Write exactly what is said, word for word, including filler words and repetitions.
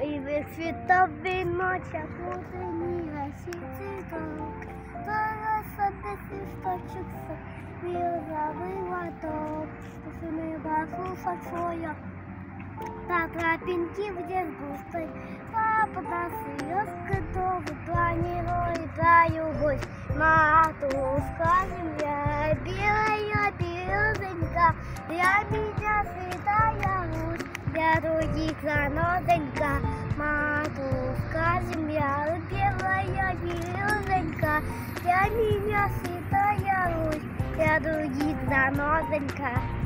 И в световой ночи утренний гаси цветок, Поросады свисточек, вилзовый лоток, Что шумы послушать своя, на тропинке где с густой, Папа нас ее готовы, планирую твою гость. Матушка земля, белая березонька, Для меня святая Русь, для других занозонька. Матушка земля, белая березонька, Для меня святая Русь, для других занозонька.